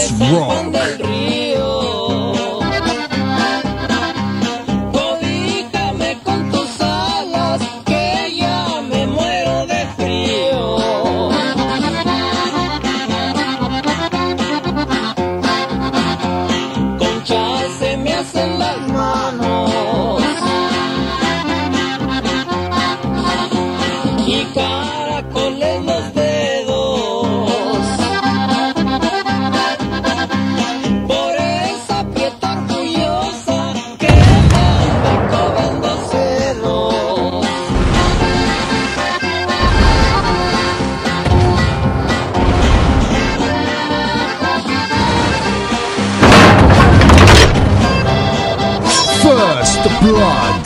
Let's rock. Cobíjame con tus alas, que ya me muero de frío. Conchas se me hacen las manos y caracoles los dedos. Por esa prieta orgullosa que me cobran dos celos. First blood.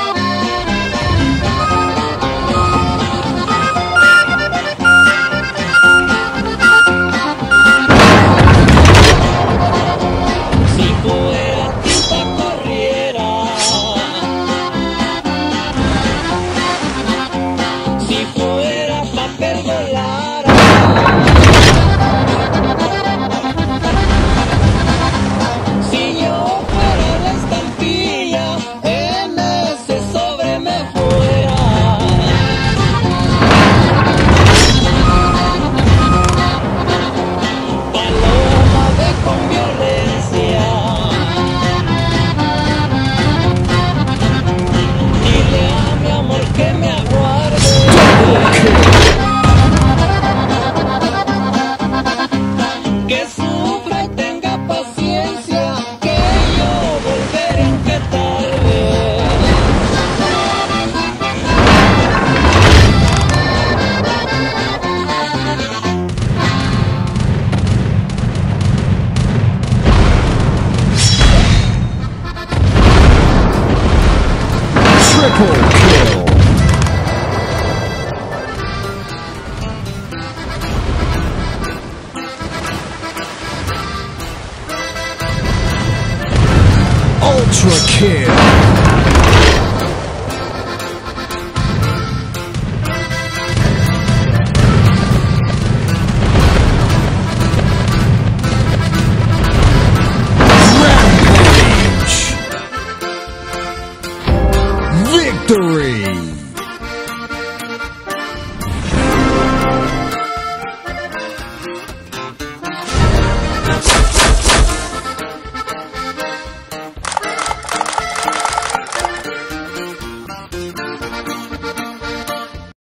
Si fuera tinta corriera, si fuera papel volara, si yo fuera la estampilla, en ese sobre me fuera. Paloma de con violencia, dile a mi amor que me aguarde, que sufra y tenga paciencia, que yo volveré aunque tarde. Triple kill. Ultra kill. Rampage. Victory.